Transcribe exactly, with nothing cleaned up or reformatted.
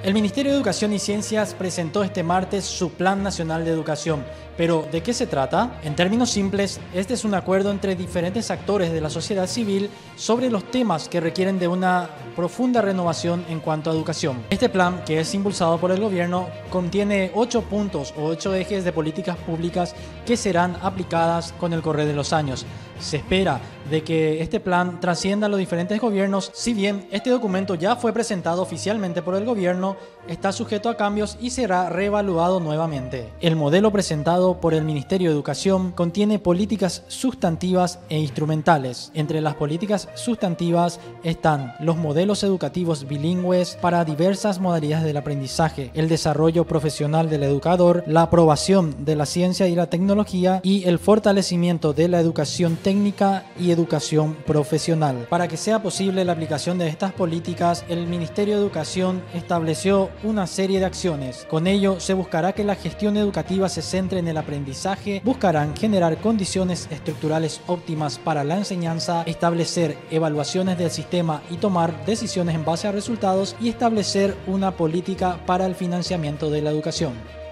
El Ministerio de Educación y Ciencias presentó este martes su Plan Nacional de Educación. Pero, ¿de qué se trata? En términos simples, este es un acuerdo entre diferentes actores de la sociedad civil sobre los temas que requieren de una profunda renovación en cuanto a educación. Este plan, que es impulsado por el gobierno, contiene ocho puntos o ocho ejes de políticas públicas que serán aplicadas con el correr de los años. Se espera de que este plan trascienda a los diferentes gobiernos. Si bien este documento ya fue presentado oficialmente por el gobierno, está sujeto a cambios y será reevaluado nuevamente. El modelo presentado por el Ministerio de Educación contiene políticas sustantivas e instrumentales. Entre las políticas sustantivas están los modelos educativos bilingües para diversas modalidades del aprendizaje, el desarrollo profesional del educador, la aprobación de la ciencia y la tecnología y el fortalecimiento de la educación técnica y educación profesional. Para que sea posible la aplicación de estas políticas, el Ministerio de Educación estableció una serie de acciones. Con ello, se buscará que la gestión educativa se centre en el aprendizaje, buscarán generar condiciones estructurales óptimas para la enseñanza, establecer evaluaciones del sistema y tomar decisiones en base a resultados y establecer una política para el financiamiento de la educación.